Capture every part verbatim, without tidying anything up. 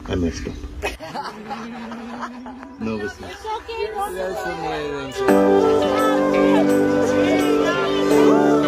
I messed up. Nervousness. It's okay. That's amazing.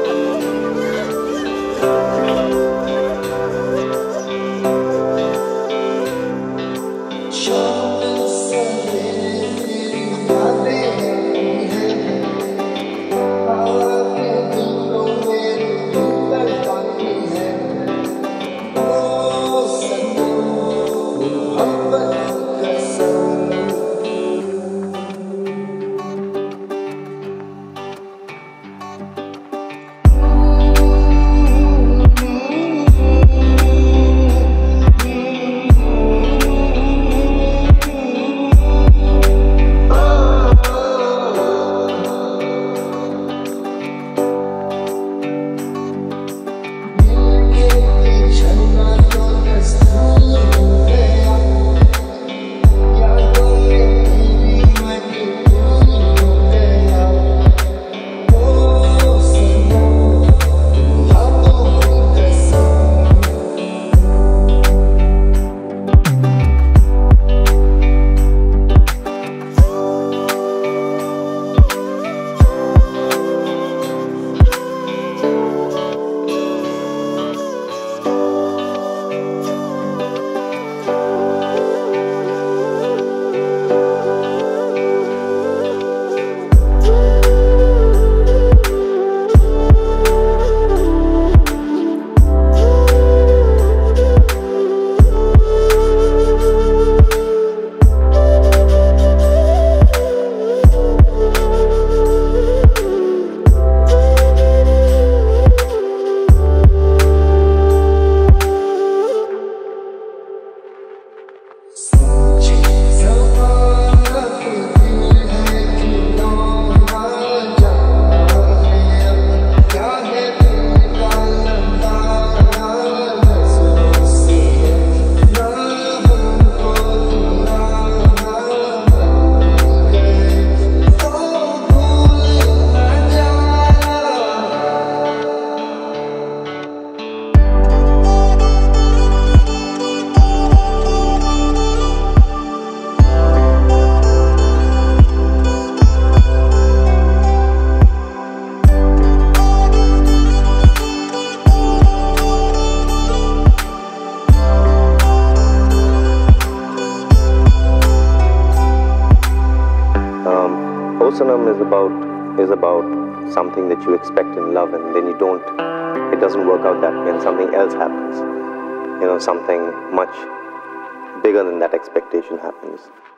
O Sanam is about is about something that you expect in love, and then you don't. It doesn't work out that way, and something else happens. You know, something much bigger than that expectation happens.